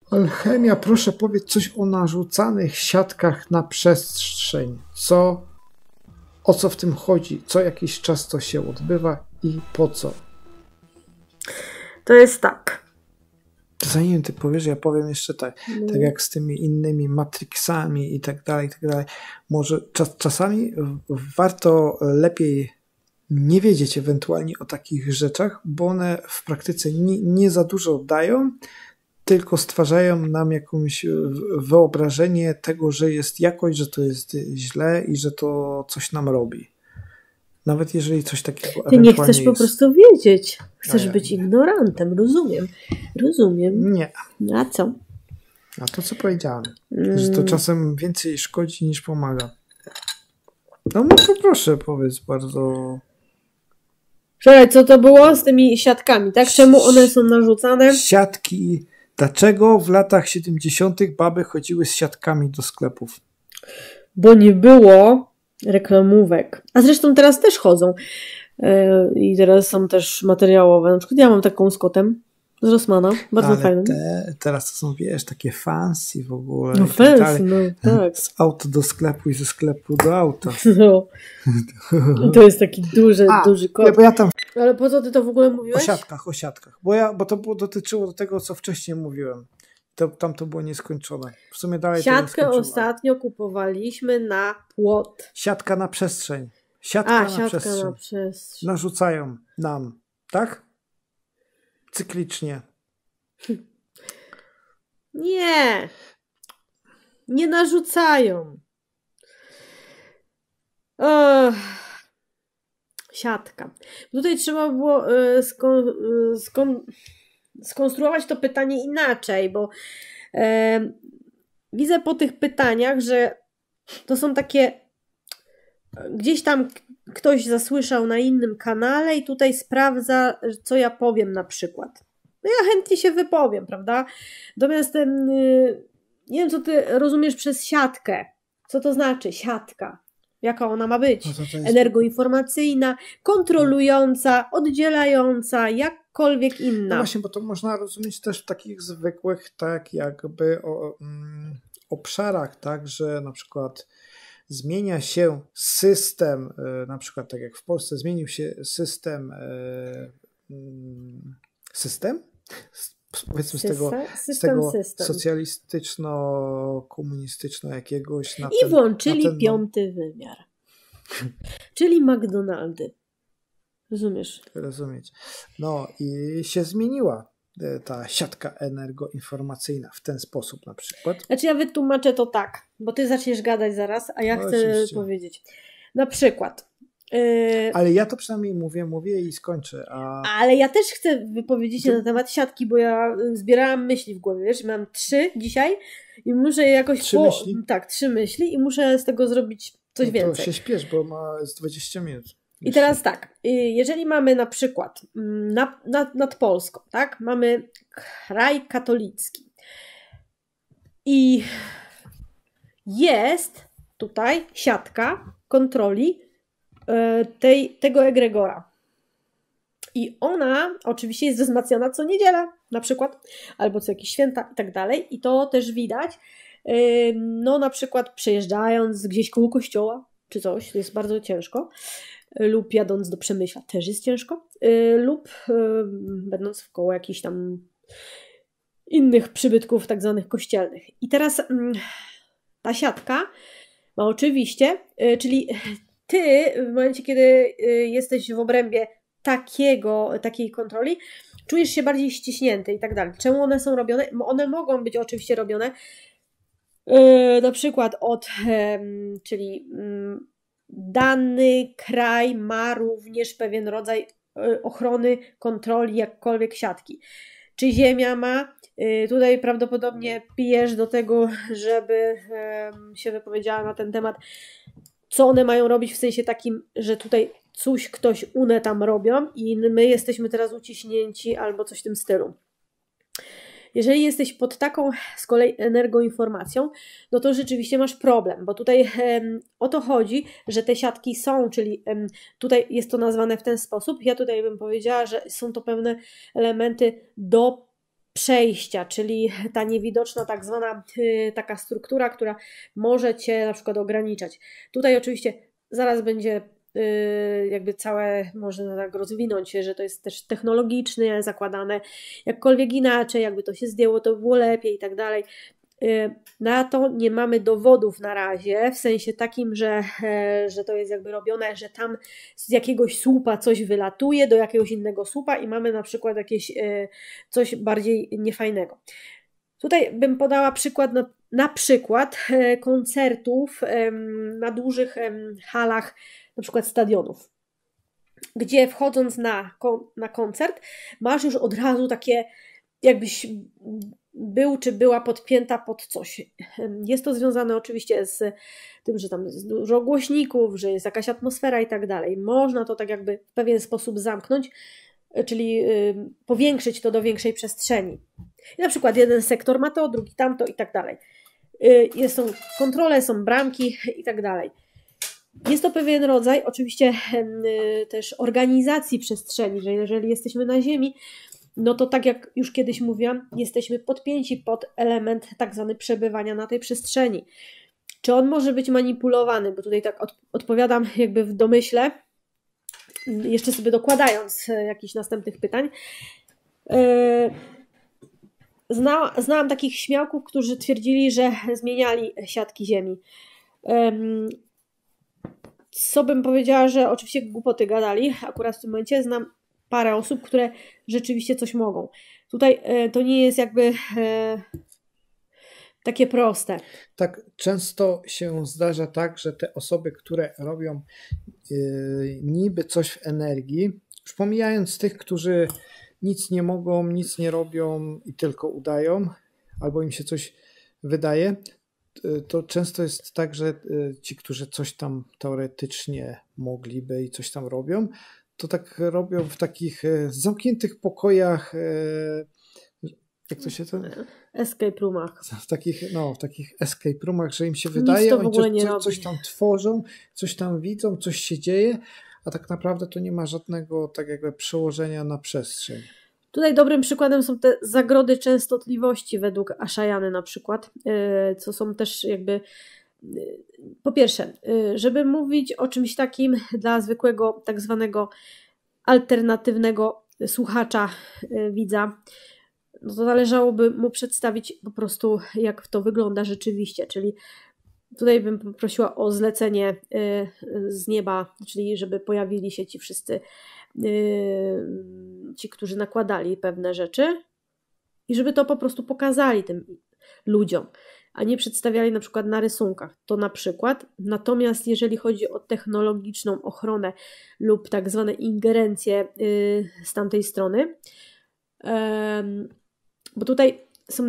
Alchemia, proszę powiedz coś o narzucanych siatkach na przestrzeń. O co w tym chodzi? Co jakiś czas to się odbywa i po co? To jest tak. Zanim ty powiesz, ja powiem jeszcze tak. Tak jak z tymi innymi Matrixami i tak dalej, i tak dalej. Może czasami warto lepiej nie wiedzieć ewentualnie o takich rzeczach, bo one w praktyce nie za dużo dają, tylko stwarzają nam jakąś wyobrażenie tego, że jest jakoś, że to jest źle i że to coś nam robi. Nawet jeżeli coś takiego Ty nie chcesz jest. po prostu wiedzieć. Chcesz być ignorantem, rozumiem. Rozumiem. Nie. A co? A to co powiedziałem, że to czasem więcej szkodzi niż pomaga. No to proszę, powiedz bardzo... Czekaj, co to było z tymi siatkami, tak? Czemu one są narzucane? Siatki. Dlaczego w latach 70. baby chodziły z siatkami do sklepów? Bo nie było reklamówek. A zresztą teraz też chodzą. I teraz są też materiałowe. Na przykład ja mam taką z kotem z Rossmana. Bardzo fajną. Teraz to są, wiesz, takie fancy w ogóle. No fancy, no tak. Z auta do sklepu i ze sklepu do auta. No. To jest taki duży kot. Bo ja tam... Ale po co ty to w ogóle mówiłeś? O siatkach. Bo to dotyczyło tego, co wcześniej mówiłem. Tam to było nieskończone. W sumie dalej Siatkę ostatnio kupowaliśmy na płot. Siatka na przestrzeń. Siatka na przestrzeń. Narzucają nam, tak? Cyklicznie. Nie. Nie narzucają. Siatka. Tutaj trzeba było skonstruować to pytanie inaczej, bo widzę po tych pytaniach, że to są takie gdzieś tam ktoś zasłyszał na innym kanale i tutaj sprawdza, co ja powiem na przykład. No ja chętnie się wypowiem, prawda? Natomiast nie wiem, co ty rozumiesz przez siatkę. Co to znaczy siatka? Jaka ona ma być? Energoinformacyjna, kontrolująca, oddzielająca, jakkolwiek inna. No właśnie, bo to można rozumieć też w takich zwykłych, tak jakby obszarach, tak, że na przykład zmienia się system, na przykład tak jak w Polsce zmienił się system powiedzmy z tego socjalistyczno-komunistyczno jakiegoś i włączyli piąty wymiar. Czyli McDonaldy. Rozumiesz? Rozumieć. No i się zmieniła ta siatka energoinformacyjna w ten sposób na przykład. Znaczy ja wytłumaczę to tak, bo ty zaczniesz gadać zaraz, a ja chcę powiedzieć. Na przykład. Ale ja to przynajmniej mówię i skończę. Ale ja też chcę wypowiedzieć się na temat siatki, bo ja zbierałam myśli w głowie, wiesz, mam 3 dzisiaj i muszę je jakoś... 3 myśli? Tak, 3 myśli i muszę z tego zrobić coś więcej. To się śpiesz, bo ma z 20 minut. I teraz tak, jeżeli mamy na przykład nad Polską, tak, mamy kraj katolicki i jest tutaj siatka kontroli tego egregora. I ona oczywiście jest wzmacniana co niedzielę na przykład, albo co jakieś święta i tak dalej. I to też widać, no na przykład przejeżdżając gdzieś koło kościoła, czy coś, to jest bardzo ciężko, lub jadąc do Przemyśla też jest ciężko, lub będąc wkoło jakichś tam innych przybytków tak zwanych kościelnych. I teraz ta siatka ma oczywiście, czyli ty w momencie, kiedy jesteś w obrębie takiej kontroli, czujesz się bardziej ściśnięty i tak dalej. Czemu one są robione? One mogą być oczywiście robione na przykład czyli dany kraj ma również pewien rodzaj ochrony, kontroli, jakkolwiek siatki. Czy ziemia ma? Tutaj prawdopodobnie pijesz do tego, żeby się wypowiedziała na ten temat, co one mają robić w sensie takim, że tutaj ktoś tam robią i my jesteśmy teraz uciśnięci albo coś w tym stylu. Jeżeli jesteś pod taką z kolei energoinformacją, no to rzeczywiście masz problem, bo tutaj o to chodzi, że te siatki są, czyli tutaj jest to nazwane w ten sposób. Ja tutaj bym powiedziała, że są to pewne elementy do przejścia, czyli ta niewidoczna tak zwana taka struktura, która może Cię na przykład ograniczać. Tutaj oczywiście zaraz będzie jakby całe, można tak rozwinąć, że to jest też technologicznie zakładane, jakkolwiek inaczej, jakby to się zdjęło, to było lepiej i tak dalej. Na to nie mamy dowodów na razie, w sensie takim, że to jest jakby robione, że tam z jakiegoś słupa coś wylatuje do jakiegoś innego słupa i mamy na przykład jakieś coś bardziej niefajnego. Tutaj bym podała przykład na przykład koncertów na dużych halach, na przykład stadionów, gdzie wchodząc na koncert masz już od razu takie, jakbyś był czy była podpięta pod coś. Jest to związane oczywiście z tym, że tam jest dużo głośników, że jest jakaś atmosfera i tak dalej. Można to tak jakby w pewien sposób zamknąć, czyli powiększyć to do większej przestrzeni. I na przykład jeden sektor ma to, drugi tamto i tak dalej. Są kontrole, są bramki i tak dalej. Jest to pewien rodzaj oczywiście też organizacji przestrzeni, że jeżeli jesteśmy na ziemi, no to tak jak już kiedyś mówiłam, jesteśmy podpięci pod element tak zwany przebywania na tej przestrzeni. Czy on może być manipulowany? Bo tutaj tak odpowiadam jakby w domyśle, jeszcze sobie dokładając jakichś następnych pytań. Znałam takich śmiałków, którzy twierdzili, że zmieniali siatki ziemi. Co bym powiedziała, że oczywiście głupoty gadali. Akurat w tym momencie znam parę osób, które rzeczywiście coś mogą. Tutaj to nie jest jakby takie proste. Tak, często się zdarza tak, że te osoby, które robią niby coś w energii, już pomijając tych, którzy nic nie mogą, nic nie robią i tylko udają, albo im się coś wydaje, to często jest tak, że ci, którzy coś tam teoretycznie mogliby i coś tam robią, to tak robią w takich zamkniętych pokojach, jak to się to... Escape roomach. W takich escape roomach, że im się wydaje, oni coś tam tworzą, coś tam widzą, coś się dzieje, a tak naprawdę to nie ma żadnego tak jakby przełożenia na przestrzeń. Tutaj dobrym przykładem są te zagrody częstotliwości według Ashayany na przykład, co są też jakby, po pierwsze, żeby mówić o czymś takim dla zwykłego tak zwanego alternatywnego słuchacza, widza, no to należałoby mu przedstawić po prostu, jak to wygląda rzeczywiście, czyli tutaj bym poprosiła o zlecenie z nieba, czyli żeby pojawili się ci wszyscy ci, którzy nakładali pewne rzeczy i żeby to po prostu pokazali tym ludziom, a nie przedstawiali na przykład na rysunkach. To na przykład. Natomiast jeżeli chodzi o technologiczną ochronę lub tak zwane ingerencje z tamtej strony, bo tutaj są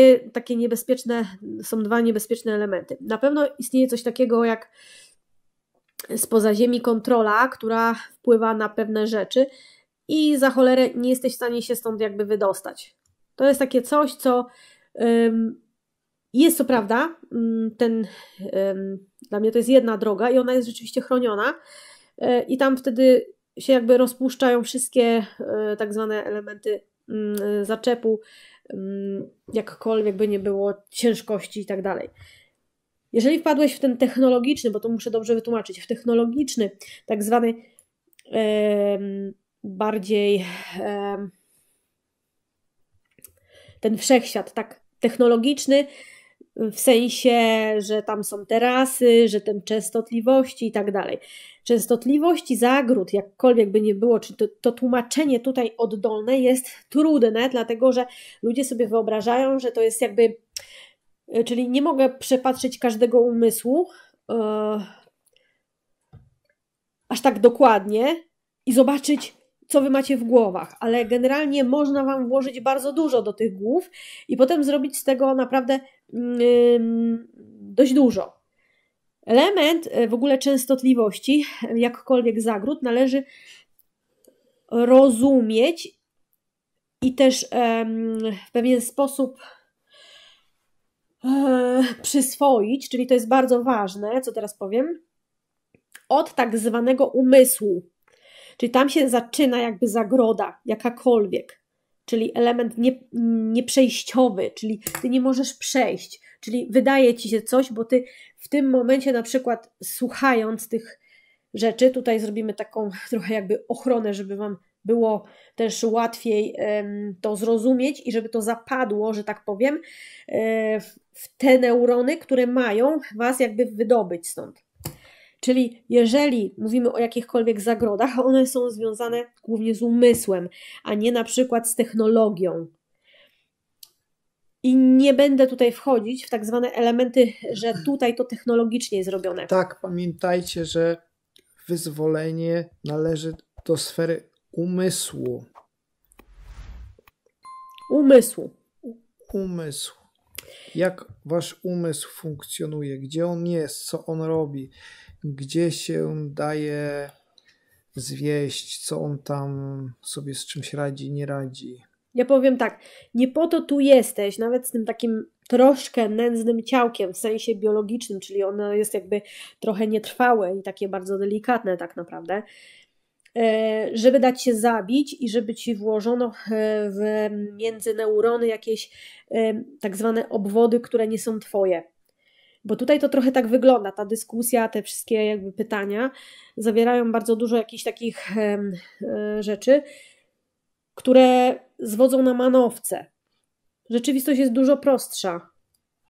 dwa niebezpieczne elementy. Na pewno istnieje coś takiego jak spoza ziemi kontrola, która wpływa na pewne rzeczy i za cholerę nie jesteś w stanie się stąd jakby wydostać. To jest takie coś, co jest co prawda, dla mnie to jest jedna droga i ona jest rzeczywiście chroniona i tam wtedy się jakby rozpuszczają wszystkie tak zwane elementy zaczepu, jakkolwiek by nie było ciężkości i tak dalej. Jeżeli wpadłeś w ten technologiczny, bo to muszę dobrze wytłumaczyć, w technologiczny, tak zwany bardziej ten wszechświat, tak technologiczny, w sensie, że tam są terasy, że ten częstotliwości i tak dalej. Częstotliwości zagród, jakkolwiek by nie było, czy to tłumaczenie tutaj oddolne jest trudne, dlatego że ludzie sobie wyobrażają, że to jest jakby, czyli nie mogę przepatrzeć każdego umysłu aż tak dokładnie i zobaczyć, co wy macie w głowach, ale generalnie można wam włożyć bardzo dużo do tych głów i potem zrobić z tego naprawdę dość dużo. Element w ogóle częstotliwości, jakkolwiek zagród, należy rozumieć i też w pewien sposób przyswoić, czyli to jest bardzo ważne, co teraz powiem, od tak zwanego umysłu. Czyli tam się zaczyna jakby zagroda, jakakolwiek. czyli element nieprzejściowy, czyli ty nie możesz przejść, czyli wydaje ci się coś, bo ty w tym momencie na przykład słuchając tych rzeczy, tutaj zrobimy taką trochę jakby ochronę, żeby wam było też łatwiej to zrozumieć i żeby to zapadło, że tak powiem, w te neurony, które mają was jakby wydobyć stąd. Czyli jeżeli mówimy o jakichkolwiek zagrodach, one są związane głównie z umysłem, a nie na przykład z technologią. I nie będę tutaj wchodzić w tak zwane elementy, że tutaj to technologicznie jest zrobione. Tak, pamiętajcie, że wyzwolenie należy do sfery umysłu. Umysł. Jak wasz umysł funkcjonuje, gdzie on jest, co on robi, gdzie się daje zwieść, co on tam sobie z czymś radzi, nie radzi. Ja powiem tak, nie po to tu jesteś, nawet z tym takim troszkę nędznym ciałkiem w sensie biologicznym, czyli ono jest jakby trochę nietrwałe i takie bardzo delikatne tak naprawdę, żeby dać się zabić i żeby ci włożono między neurony jakieś tak zwane obwody, które nie są twoje. Bo tutaj to trochę tak wygląda, ta dyskusja, te wszystkie jakby pytania zawierają bardzo dużo jakichś takich rzeczy, które zwodzą na manowce. Rzeczywistość jest dużo prostsza.